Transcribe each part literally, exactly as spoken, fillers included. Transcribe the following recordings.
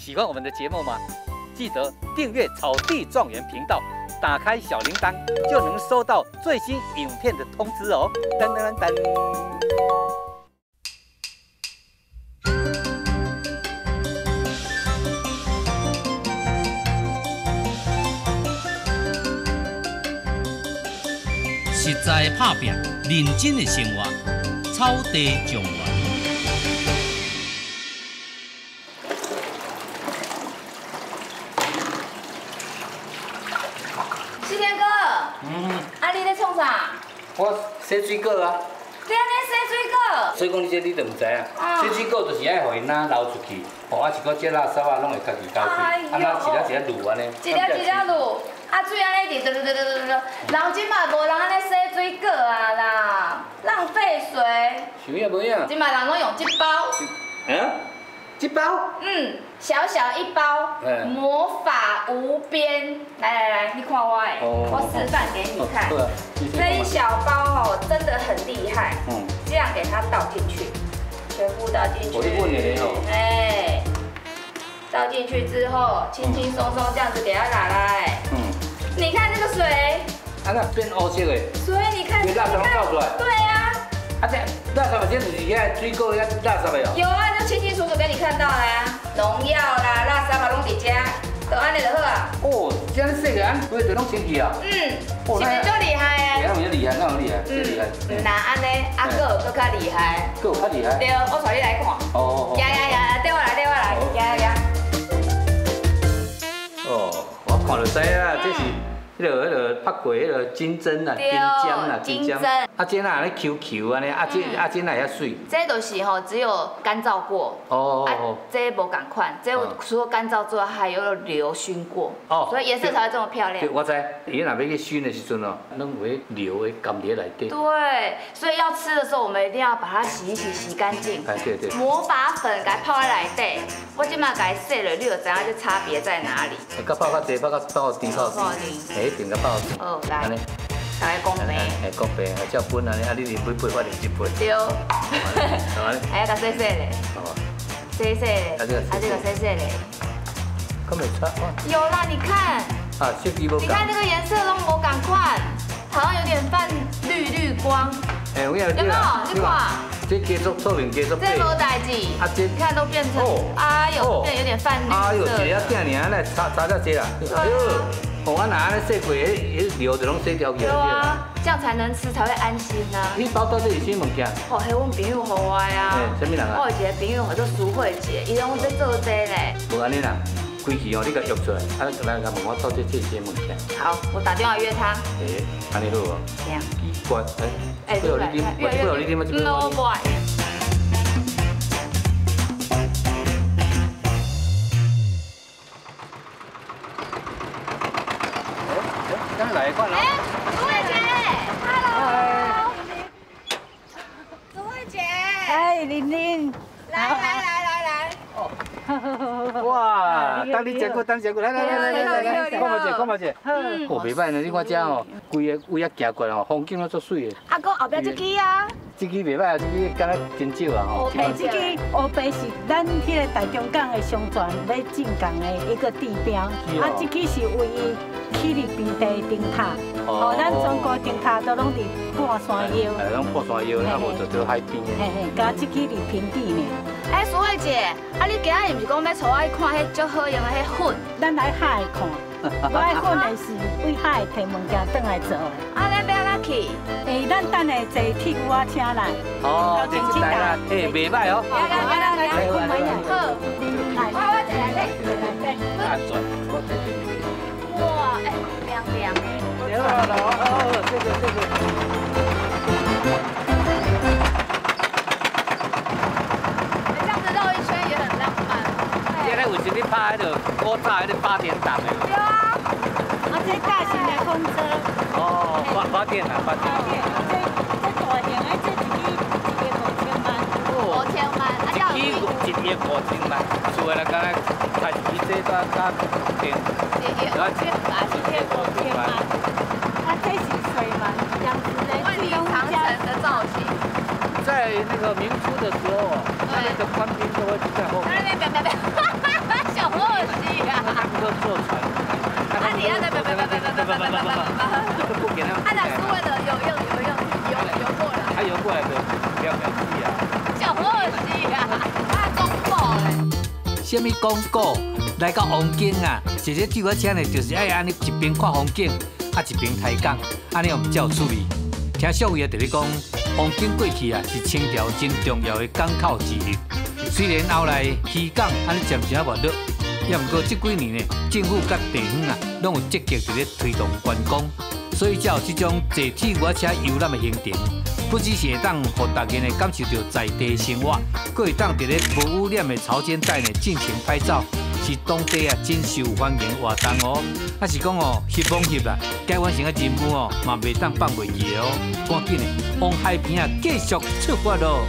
喜欢我们的节目吗？记得订阅草地状元频道，打开小铃铛就能收到最新影片的通知哦。噔噔噔噔。 实在打拼，认真的生活，草地状元。 西天哥，嗯，啊，你咧创啥？ 我洗水果啊。 你安尼洗水果？ 所以讲你这你都唔知啊。洗水果就是爱互伊哪流出去，吼啊一个这垃圾啊，拢会家己交去，啊那一粒一粒卤安尼。 一粒一粒卤。 啊，水安尼直直直直直直，人即马无人安尼洗水果啊啦，浪费水。 想影无影？ 即马人拢用一包。 嗯？一包？ 嗯，小小一包，魔法无边。来来来，你看我诶，我示范给你看。这一小包哦，真的很厉害。嗯。这样给它倒进去，全部倒进去。 我就问你哦。哎。 倒进去之后，轻轻松松这样子给它拿来。嗯。 你看这个水， 啊，那变黑色的， 所以你看， 你垃圾拢倒出来。对啊， 啊这垃圾这就是遐水果遐垃圾的哦。 有啊，就清清楚楚给你看到啦，农药啦、垃圾嘛拢伫遮，都安尼就好啊。哦， 这样细个，安规就拢清气啊。 嗯，是不是就厉害啊？ 那有厉害，那有厉害，最厉害。 那安尼，啊个有搁较厉害。 个有较厉害。 对，我带你来看。哦哦。呀呀呀，对我来，对我来，呀呀。 哦，我看就知啊，这是。 迄个、迄个拍过迄个金针啦、金针啦、 金针， 啊，这哪安尼 Q Q 安尼，啊这啊这哪遐水？ 这就是吼，只有干燥过。哦哦。这无共款，这除了干燥之外，还有流熏过。哦。所以颜色才会这么漂亮。 对，我知。伊若要去熏的时阵哦，拢会流的甘伫内底。 对，所以要吃的时候，我们一定要把它洗一洗，洗干净。 哎，对对。 魔法粉给它泡在内底，我即马给它洗了，你就知影这差别在哪里。 较泡较济，泡较泡甜泡甜。哎，甜个泡。 哦，来，安尼，大家讲白， 哎，讲白，照分安尼，啊，你连每杯我连一杯。 对。还要甲洗洗嘞。哦。洗洗嘞。啊，这个洗洗嘞。 咁没差哇。 有啦，你看。 啊，设计无。 你看这个颜色都无共款，好像有点泛绿绿光。 哎，有没有？ 有没有？你看。 这加速透明，加速这无代志。啊，这你看都变成，哎呦，变有点泛绿色。 哎呦，一个仔尔，来差差遮济啦。哎呦。 哦，我拿安尼洗过，迄迄流就拢洗掉去了。对啊，这样才能吃，才会安心啊。 你包到这是啥物件？ 哦，迄阮朋友互我的啊。 哎，什么人啊？ 我有一个朋友叫做苏慧姐，伊拢在做这嘞。 无安尼啦，规矩哦，你甲约出来，啊，来来问我到底这些物件。 好，我打电话约他。 哎，安尼好无？ 这样。 奇怪，哎，不要你啉，不要你啉啊，这边。 No boy。 来一罐喽！ 哎，苏慧姐 ，Hello。苏慧姐。 哎，玲玲。 来来来来来。 哦。哇，等你食过，等食过，来来来来来来，看嘛姐，看嘛姐。哦，袂歹呢，你看这哦，规个位啊行过哦，风景都足水的。 啊，搁后壁这支啊。 这支袂歹，这支敢若真少啊吼。 哎，这支乌白是咱迄个大中港的商船要进港的一个地标，啊，这支是唯一。 去入平地灯塔，哦，咱全国灯塔都拢伫半山腰， 哎，拢半山腰，那无就在海边。 嘿嘿，加即支伫平地呢。 哎，苏慧姐，啊，你今日毋是讲要带我去看迄足好用的迄粉？ 咱来海看，我的粉的是为海摕物件转来做的。 啊，咱要哪去？ 诶，咱等下坐铁牛仔车来。 哦，这是来啦，诶，袂歹哦。 来来来来来， 来，我买呀。 好，我我坐来来， 安全，我坐进去。 哇，哎，凉凉的。 行了，老哦，谢谢谢谢。 这样子绕一圈也很浪漫。 现在为什么拍迄个古早迄个八点档的？ 对啊。 啊，这大型的风车。 哦，八八点啊，八点。 这这大型的这一支一个五千万。 五千万，啊，要一一亿五千万，厝的人讲咧，开始这个加电。 而且而且五千万， 它这是水嘛，养殖的万里长城的造型。 在那个明初的时候啊，它那个官兵都会在后面。 别别别别，小什么广告？来到风景啊，坐这救火车呢，就是爱安尼一边看风景，啊一边抬杠，安尼用照处理。听小伟啊，就咧讲，风景过去啊是清朝真重要的港口之一。虽然后来渔港安尼渐渐啊没落，也毋过这几年呢，政府甲地方啊，拢有积极伫咧推动观光，所以才有这种坐铁火车游览的行程。不只是会当互大家呢感受到在地生活，佫会当伫咧无污染的潮间带呢尽情拍照，是当地啊真受欢迎的活动哦。啊是讲哦，翕网翕啦，该完成的任务哦，嘛袂当放袂记哦。赶紧的往海边啊继续出发咯！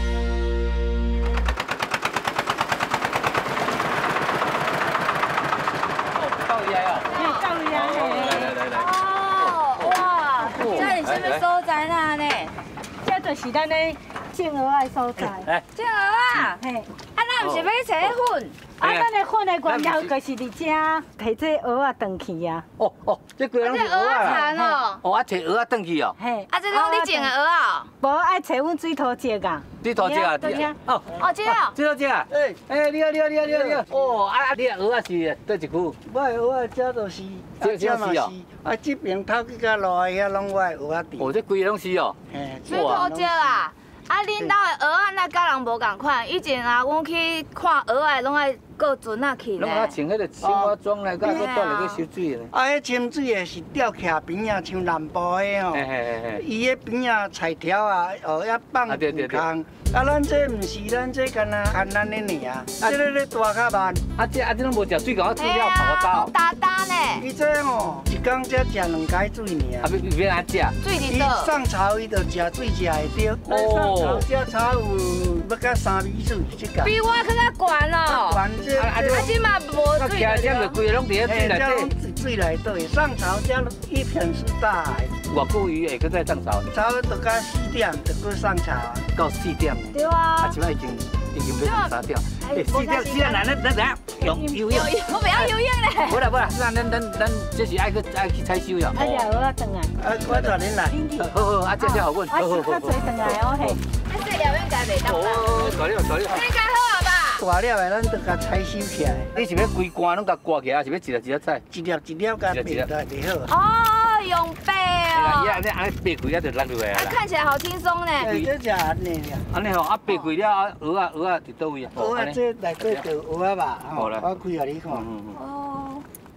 到位啊！ 到位啊！ 来来来来。 哦，哇，这是什么所在啦呢？ 这就是咱的种蚵仔的所在。 来， 种蚵仔，嘿，啊，咱毋是要去找粉？ 啊，咱的粉的原料就是伫遮摕这蚵仔转去啊。 哦哦，这几拢是蚵仔啦。哦，啊，摕蚵仔转去哦。 嘿， 啊，这拢你种的蚵仔？ 无爱找阮水头接啊。 水头接啊？ 哦，哦，这啊。 水头接啊？哎哎，你好你好你好你好你好。哦，啊啊，你的蚵仔是倒一区？ 我的蚵仔遮都是， 这这是哦。 啊，这边头去到路遐拢我的蚵仔店。 哦，这规个拢是哦。 嘿， 水头接啊。啊，恁兜的蚵仔那甲人无共款，以前啊，阮去看蚵仔拢爱过船啊去咧。拢啊穿迄个青蛙装来，甲搁带来去收水咧。 啊，迄潜水的是钓徛边啊，像南部的吼。 嘿嘿嘿。 伊迄边啊菜条啊，哦，遐放鱼空。啊，咱这毋是，咱这干那看咱的尔啊。啊，这个咧大较慢。 啊，这啊这拢无食水，讲煮了泡到。 大大呢。 伊这吼一工才食两解水尔。 啊，要要安怎食？ 水伫倒。 上潮伊就食水食会着。哦。上潮只炒有要甲三米水，这个。 比我更较悬哦。 悬这。 啊，即嘛无水。 啊，这就规个拢伫咧水内底。水内底，上潮只一片是大海。 偌久鱼会搁再上潮？ 差不多到四点就搁上潮啊。 到四点。 对啊。 啊，即摆已经已经要三点。哎，四点四点来，咱咱咱用游泳。 我不要游泳咧。 不啦不啦，咱咱咱咱这是爱去爱去采收哟。 啊，了蚵仔转来。 啊，我带恁来。 好好，啊，这这好阮。 好好好。啊，是较转来哦嘿。 啊，这了应该袂当。 哦，大了大了。 这应该好啊吧？ 大了的，咱就甲采收起来。 你是要规罐拢甲挂起来，还是要一粒一粒采？ 一粒一粒甲掰起来就好。 哦，用背哦。 安尼安尼掰开啊，就落落来啦。 啊，看起来好轻松呢。 哎，这只安尼呀。 安尼吼，啊掰开了啊，蚵仔蚵仔伫倒位啊？ 蚵仔这内底就蚵仔吧，吼，我开互你看。 哦。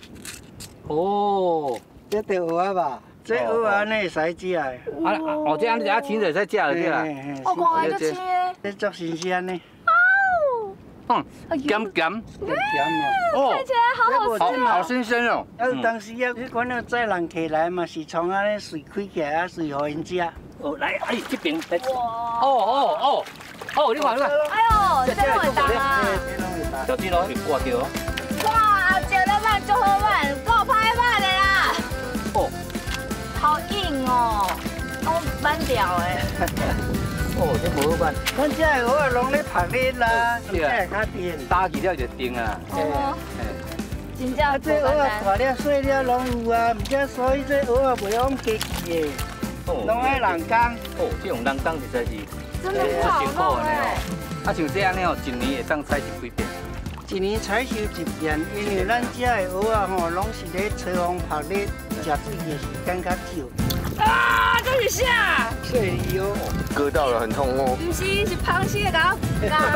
哦。 这就蚵仔吧，这蚵仔安尼会使食的。 啊哦，这安尼啊青就会使食了对啦。 哦，看来就青的。 这足新鲜呢。 嗯，咸咸， 咸哦， 看起来好好吃好好新鲜哦。 啊，有当时啊，你看那载人客来嘛，是从安尼水开起来啊，水互因食。 哦，来，哎，这边来。哇！哦哦哦，哦，你看你看。 哎呦，这拢会动啊！ 小弟咯，是挂掉。 哇，食得慢就好慢，够拍慢的啦。哦，好硬哦，都慢掉哎。 哦，这无好办。 咱这蚵仔拢咧晒日啦，这会较甜。 打起了就甜啊。 哦。真正啊，这蚵仔大了细了拢有啊，毋过所以这蚵仔袂用加气的，拢爱人工。 哦，这用人工实在是真的好辛苦哎。 啊，像这样呢哦，一年会当采收几遍？ 一年采收一遍，因为咱这的蚵仔吼，拢是咧吹风晒日，食水的时间较少。 啊，这是啥？ 鳝鱼哦， 割到了很痛哦。 不是，是螃蟹噶。 对啊，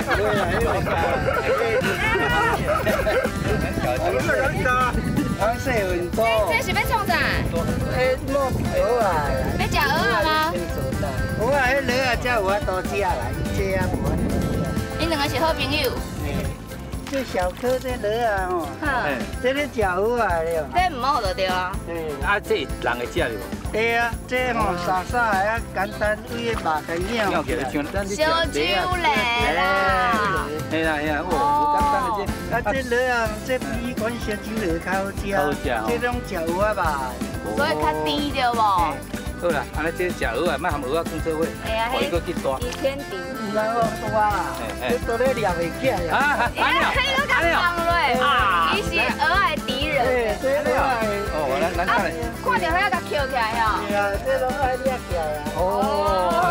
螃蟹很多。 这是要创啥？ 诶，摸蚵啊！ 要食蚵仔吗？ 蚵仔迄螺啊，才有法度食啦，这啊无法度食。 恁两个是好朋友。 这小颗这螺啊吼，这咧食蚵仔了。 这唔好就对啊。 啊，这人会食的无？ 对啊，这吼沙沙的啊，简单喂个肉跟样。 小酒类啦。 嘿啦嘿啦，哦，简单的这。 啊，这螺啊，这比款小酒螺较好食。好食哦。这种食蚵仔吧。 所以较甜对无？ 好啦，安尼这食蚵仔，莫含蚵仔放做伙，可以搁去大。 伊天甜。 唔通讲大啦，你都咧掠袂起来。 啊，安尼嘿，都讲放落啊！伊是蚵仔的敌人。 对，对啦。 哦，咱咱看。 看到遐甲捡起来吼。 是啊，这拢爱掠起来啊。 哦，快些快些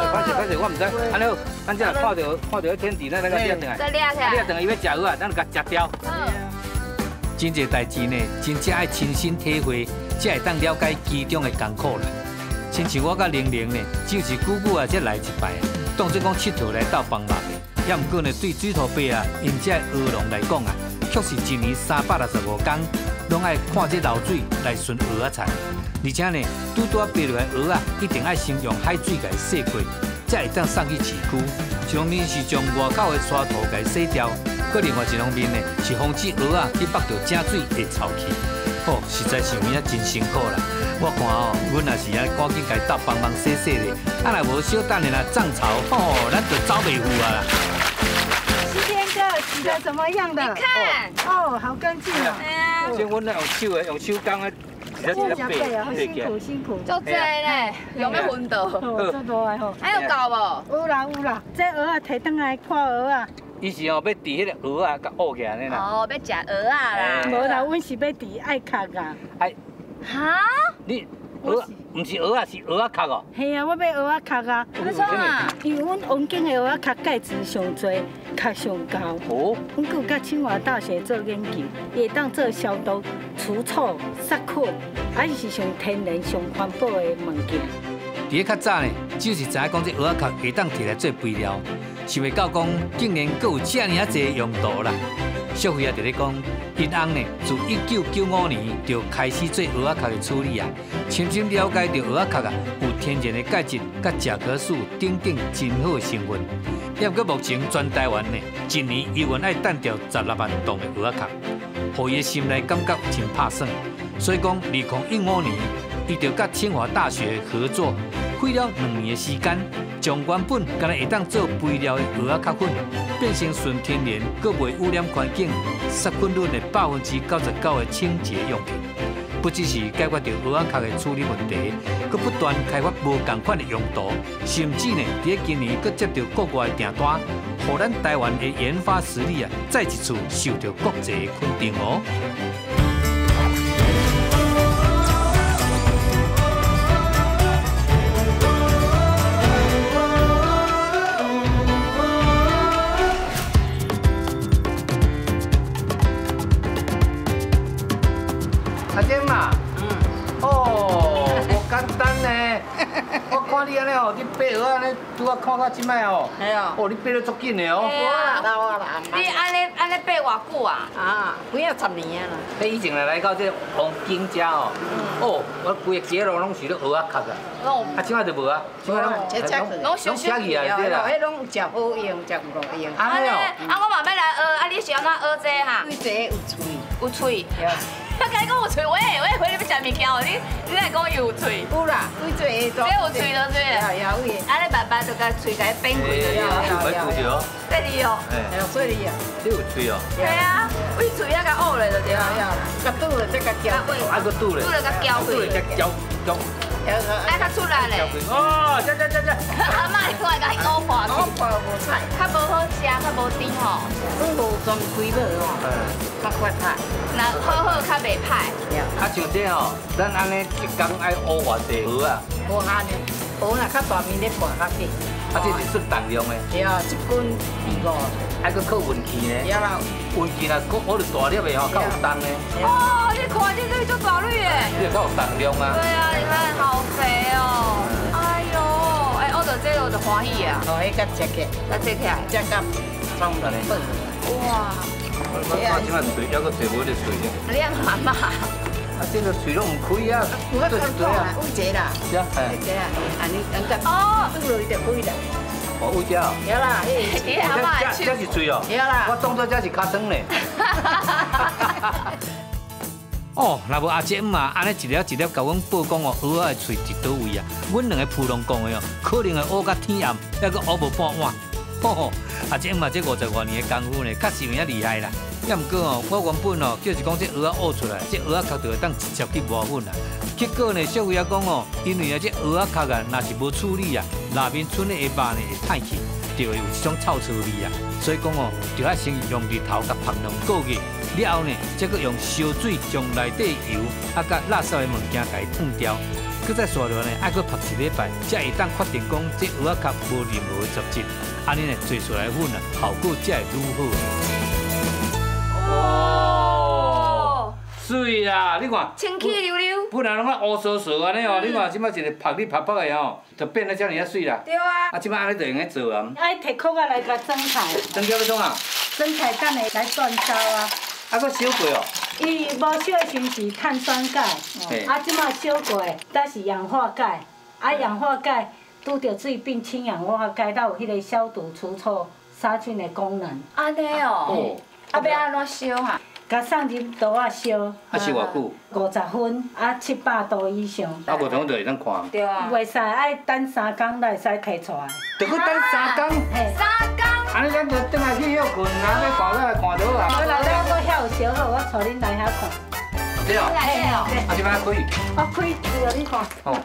歹势，我唔知。安尼好，咱只看到看到天地，咱那个掠转来， 再掠起来， 掠转来伊要食蚵啊，咱就甲食掉。真侪代志呢，真正爱亲身体会，才会当了解其中的艰苦啦。亲像我甲玲玲呢，只有是久久啊才来一摆，当作讲佚佗来斗帮忙的。也毋过呢，对水土伯啊，因这蚵农来讲啊，却是一年三百六十五天，拢爱看这流水来顺蚵仔菜。而且呢，拄拄啊爬落来蚵啊，一定爱先用海水给洗过，才会当送去市区。一方面是将外口的沙土给洗掉。搁另外一方面呢，是防止蚵仔去腹着正水会臭气。哦，实在是有影真辛苦啦！我看哦，阮也是啊，赶紧家斗帮忙洗洗咧。啊，若无小等下啦涨潮，哦，咱就走袂赴啊啦。 西天哥洗的怎么样的？ 你看， 哦，好干净哦。 哎呀， 像阮那用手的，用手工的，直接直接背，辛苦辛苦。 就这呢，有没有昏倒？ 哦，这多的吼。 还有搞无？ 有啦有啦，这蚵仔摕倒来看蚵仔。 伊是哦，要伫迄个蚵仔甲挖起来呢啦。 哦，要食蚵仔啦。 无啦，阮是要伫爱壳啊。 哎， 哈？ 你蚵仔，毋是蚵仔，是蚵仔壳哦。 系啊，我要蚵仔壳啊。 为什么？ 因为阮王景的蚵仔壳钙质上多，壳上高。哦。阮有甲清华大学做研究，会当做消毒、除臭、杀菌，还是上天然、上环保的物件。 伫咧较早呢，只是知影讲这蚵仔壳会当摕来做肥料。想袂到讲，竟然阁有遮尔啊侪用途啦！小辉啊，就咧讲，因翁呢，自一九九五年就开始做蚵仔壳的处理啊，深深了解到蚵仔壳啊有天然的钙质、甲甲壳素等等真好的成分。也毋过目前全台湾呢，一年依然爱弹掉十六万吨的蚵仔壳，互伊的心内感觉真拍爽。所以讲，二零一五年，伊就甲清华大学合作，费了两年的时间。将原本敢若会当做肥料的蚵仔壳粉，变成纯天然、阁袂污染环境、杀菌率的百分之九十九的清洁用品。不只是解决到蚵仔壳的处理问题，阁不断开发无同款的用途，甚至呢，伫今年阁接到国外的订单，互咱台湾的研发实力啊，再一次受到国际的肯定哦。阿姐嘛，嗯，哦，无简单呢。我看你安尼哦，你爬蚵仔呢，拄啊看到即摆哦。系啊。哦，你爬得足紧的哦。 哇，我啦。你安尼安尼爬偌久啊？啊，几啊十年啊啦。 你以前来来到这黄金家哦，哦，我规个街路拢是咧蚵仔壳啊。哦。啊，即摆就无啊，即摆拢拢拢收收去啊，对啦。 迄拢食好用，食无用。 安尼哦。 啊，我嘛要来学，啊，你是安怎学这哈？ 对这有喙， 有喙。我甲你讲有喙，喂喂，回你要食物件哦，你你来讲有喙。 有啦，对这这有喙就对了。 有有有。 安尼慢慢就甲喙甲伊变开就了。 有没有着？ 这里哦。 哎，所以啊。 这有喙哦。 对啊，为喙啊甲学咧就对了。 要啦，甲拄了再甲搅。 啊，个拄咧。 拄了甲搅开。 拄了再搅搅。 哎，较出来咧。 哦，这这这这。 阿妈，你看甲伊熬破去。 熬破无菜， 较无好食，较无甜吼。 拢无全规乐哦。嗯。较快派。 那好好较袂歹。 啊，像这吼，咱安尼一工爱熬偌济蚵啊？ 无限呢，蚵若较大面咧拌较紧。 啊，这是算重量的。 对啊，一斤二五。 还佫靠运气呢。 对啦。 运气若佫我着大粒的吼，较有重呢。 哦，你看这个做大粒的。 这较有重量啊。 对啊，你看好肥哦。哎呦，哎，学到这个我就欢喜啊。 哦，迄个食起， 来切起来， 食到爽了嘞。 哇！ 我看即摆嘴还佫找无咧嘴呢。 你阿妈妈。 啊，这个嘴拢唔开啊， 有啊，看过啊，有一个啦。 是啊， 有一个啊，安尼安个。 哦。 拄落伊就开啦。 哦，有只哦。 有啦，迄。 你阿妈这这是嘴哦。 有啦。 我当作这是尻川呢。哦，若无阿姐嘛，安尼一粒一粒甲阮报讲哦，蚵仔的喙伫倒位啊？阮两个普通讲的哦，可能会蚵到天暗，还佫蚵无半碗。吼吼，阿姐嘛，这五十多年的功夫呢，确实有影厉害啦。也毋过哦，我原本哦，就是讲这蚵仔挖出来，这蚵仔壳就会当直接去磨粉啦。结果呢，小伟也讲哦，因为啊，这蚵仔壳啊，若是无处理啊，内面剩的下肉呢会歹去，就会有一种臭臭味啊。所以讲哦，就要先用日头甲晒两个月，了后呢，再搁用烧水将内底油啊甲垃圾的物件甲伊烫掉。 搁再刷落呢，爱搁拍一礼拜，才会当确定讲这蚵仔壳无任何的杂质，安尼呢做出来粉啊，效果才会愈好。 哦，水啦！你看， 清气溜溜。 本来拢啊乌糟糟安尼哦，你看即摆一个拍你拍拍的吼，就变得遮尔啊水啦。 对啊。 啊，即摆安尼就用来做啊。 爱摕壳仔来甲蒸菜。 蒸叫要创啊？ 蒸菜等下来转烧啊。 啊，搁烧过哦。 伊无烧的时是碳酸钙，啊，即摆烧过，但是氧化钙，啊，氧化钙拄着水病氢氧化钙，才有迄个消毒除臭杀菌的功能。 安尼哦。啊，要安怎烧哈？ 甲送入炉仔烧。 啊，烧偌久？ 五十分，啊，七百度以上。 啊，无同就会当看。 对啊。 袂使，爱等三工才会使摕出来。 着搁等三工。 嘿。 三工。 安尼咱就转来去休困，啊，要看才来看到啊。 我内底我遐有烧好，我带恁来遐看。 对哦。 嘿哦。 啊，即摆开。 我开，就你看。 哦，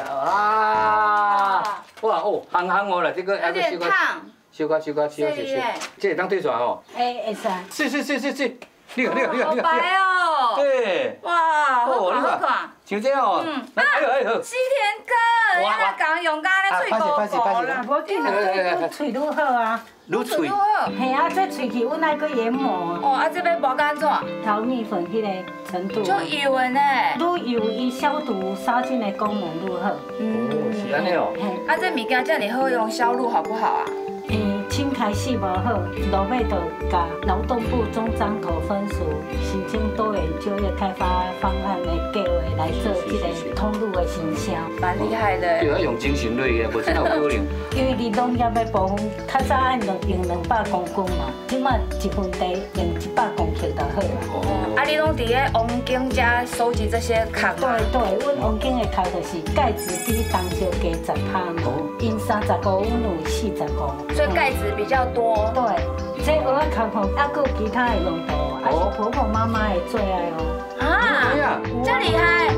啊！哇哦，烘烘哦啦，这个有点烫。 烧烤烧烤烧烤烧烧，这会当对出来哦。 哎，会使。 是是是是是，你看你看你看好你看。 白哦。 对。 哇，好看好看。 像这哦。嗯。哎呦哎呦。 西田哥，你阿讲用干咧喙高高啦。 无紧啊，对，喙愈好啊。 愈脆。 嘿啊，这喙齿阮爱搁研磨。 哦，啊这要磨干怎？ 调蜜粉迄个程度。 就油的呢。 愈油伊消毒杀菌的功能愈好。 哦，是安尼哦。 啊这物件这样好用，销路好不好啊？ 诶，清开始无好，落尾就甲劳动部中彰投分署申请多元就业开发方案的计划来做这个通路的行销， 蛮厉害的。 对，要用精神类的，无真有可能。 因为伫农业的部分，较早爱两用两百公斤嘛，即马一分地用一百公斤就好啦。 哦。啊，你拢伫咧王景家收集这些壳吗？ 对对，阮王景的壳就是钙质比当烧加十趴嘛，因三十五阮有四十五。 所以钙质比较多。 对，这蚵仔壳吼，还佫有其他的用途，还是婆婆妈妈的最爱哦。 啊，这厉害！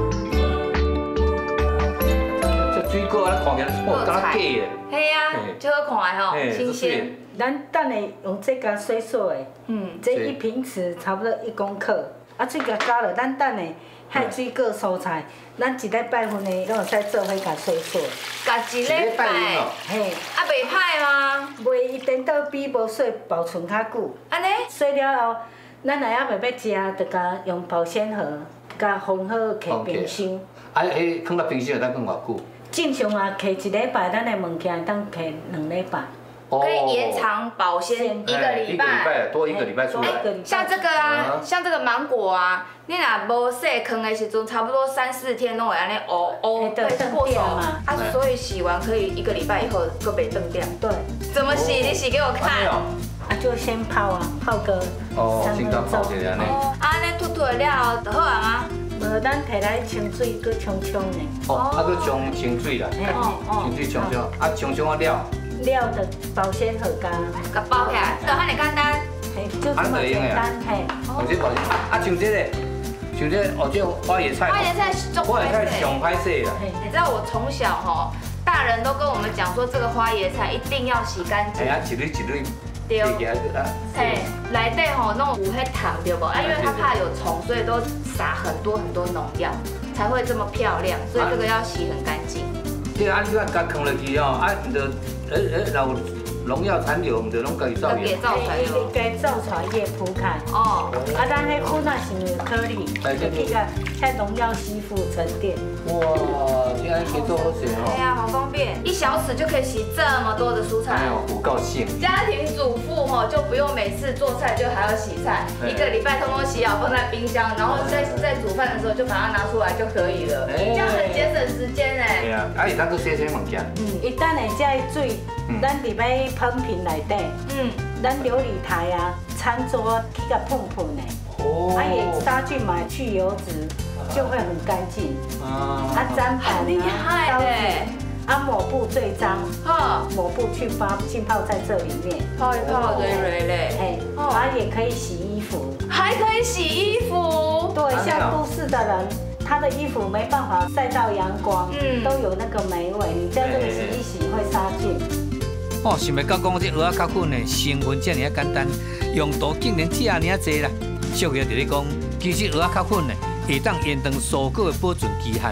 这水果啊，看起来哦，敢若假的。 嘿啊，就好看的吼，新鲜。 咱等下用这个水洗的，嗯，这一瓶匙差不多一公克，啊，这个加了，咱等下海水果蔬菜。咱一礼拜份的，拢会使做伙甲洗洗。 甲一礼拜， 嘿， 啊袂歹吗？ 袂一颠倒比无洗保存较久。 安尼？ 洗了后，咱若还袂要食，就甲用保鲜盒，甲封好摕冰箱。 啊，迄放到冰箱会当放偌久？ 正常啊，摕一礼拜，咱的物件会当摕两礼拜。 可以延长保鲜一个礼拜， 一个礼拜多一个礼拜出来。 像这个啊，像这个芒果啊，你若无洗坑的时阵，差不多三四天拢会安尼乌乌会过手嘛。啊，所以洗完可以一个礼拜以后搁袂断掉。 对。 怎么洗？你洗给我看。 啊，就先泡啊，泡个三分钟。 哦，啊，安尼吐吐的了就好啊吗？ 无，咱摕来清水，搁冲冲的。 哦，啊，搁冲清水啦，清水冲冲，啊，冲冲啊了。 料的保鲜盒加， 甲包起来，就遐尼简单， 嘿，就这么简单，嘿。 用这保鲜，啊，像这个，像这哦，这花椰菜， 花椰菜花椰菜上歹洗啦。 你知道我从小吼，大人都跟我们讲说，这个花椰菜一定要洗干净。 哎呀，一粒一粒。 对。嘿，内底吼弄有迄糖对不？啊，因为它怕有虫，所以都撒很多很多农药，才会这么漂亮。所以这个要洗很干净。 对啊，你看甲放落去哦，啊，就呃呃，若有农药残留，唔就拢家己造叶。给造出来咯。 给造出来叶铺开。哦。啊，咱迄粉啊是有颗粒，就去个像农药吸附沉淀。 哇，这样可以做好些哦。 对啊，好方便，一小匙就可以洗这么多的蔬菜。 哎呦，不高兴。 家庭主妇吼就不用每次做菜就还要洗菜，一个礼拜通通洗好放在冰箱，然后在在煮饭的时候就把它拿出来就可以了，这样很节省时间哎。 对啊，啊，伊当去洗洗物件。 嗯，伊等下这水，咱入来喷瓶内底，嗯，咱琉璃台啊，餐桌去甲碰碰的，哦，啊也杀菌嘛，去油脂。就会很干净啊！啊，砧板啊，刀子，啊，抹布最脏，哈，抹布去发浸泡在这里面， 泡一泡蕊蕊嘞， 哎，啊，也可以洗衣服， 还可以洗衣服， 对，像都市的人，他的衣服没办法晒到阳光，嗯，都有那个霉味，你这样子洗一洗会杀菌。 哦，想袂到讲这蚵仔壳粉的成分这么简单，用途竟然这么济啦！俗语就咧讲，其实蚵仔壳粉呢。会当延长蔬果的保存期限，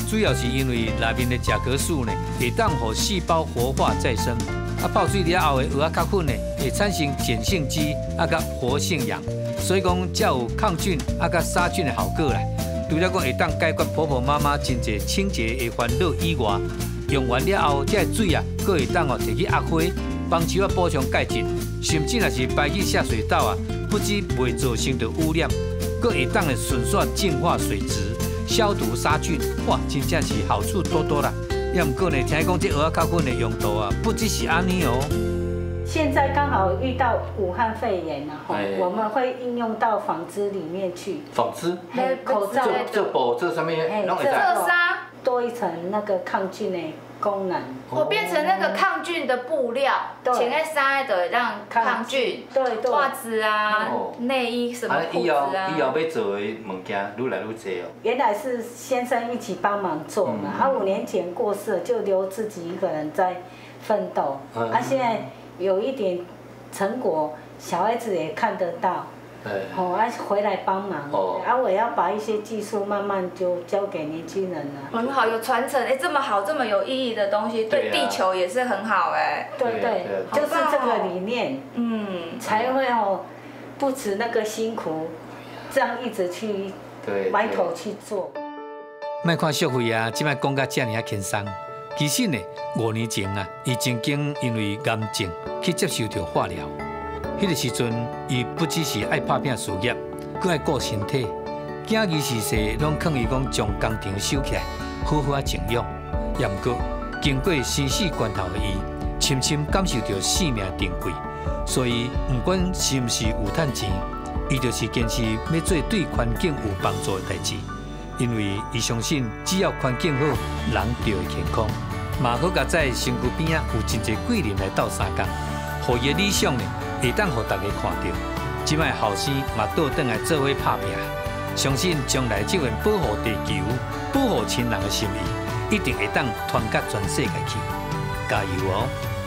主要是因为内面的甲壳素呢，会当让细胞活化再生。啊，泡水了后的蚵仔壳粉呢，会产生碱性基啊，甲活性氧，所以讲才有抗菌啊，甲杀菌的效果啦。除了讲会当解决婆婆妈妈真侪清洁的烦恼以外，用完了后，这水啊，佫会当哦摕去压花，帮树啊补充钙质，甚至若是排去下水道啊，不止袂造成着污染，佫会当的顺线净化水质、消毒杀菌，哇，真正是好处多多啦。要唔过呢，听讲这蚵仔壳粉的用途啊，不只是安尼哦。 现在刚好遇到武汉肺炎了哈，我们会应用到纺织里面去。 纺织？ 口罩这这布这上面弄一这纱多一层那个抗菌的功能。 我变成那个抗菌的布料，前个纱的让抗菌。 对对。 袜子啊，内衣什么裤子啊。 以后要做的物件愈来愈多哦。 原来是先生一起帮忙做嘛，他五年前过世，就留自己一个人在奋斗。啊，现在有一点成果，小孩子也看得到。哦，啊，回来帮忙，哦、啊，我要把一些技术慢慢就交给年轻人了。 很好，有传承，哎，这么好，这么有意义的东西，对地球也是很好，哎。 对对，就是这个理念，嗯，才会哦，不止那个辛苦，这样一直去埋头去做。 莫看淑慧啊，即摆讲甲遮尔啊轻松，其实呢，五年前啊，伊曾经因为癌症去接受着化疗。迄个时阵，伊不只是爱拍拼事业，佮爱顾身体，囝儿事事拢劝伊讲将工程收起来，好好啊静养。也毋过，经过生死关头的伊，深深感受到生命珍贵，所以毋管是毋是有趁钱，伊就是坚持要做对环境有帮助的代志。因为伊相信，只要环境好，人就会健康。嘛好甲在身躯边啊，有真侪贵人来斗相共，互伊的理想呢。会当互大家看到，即摆后生嘛倒转来做伙拍拼，相信将来这份保护地球、保护亲人的心意，一定会当传甲全世界去，加油哦！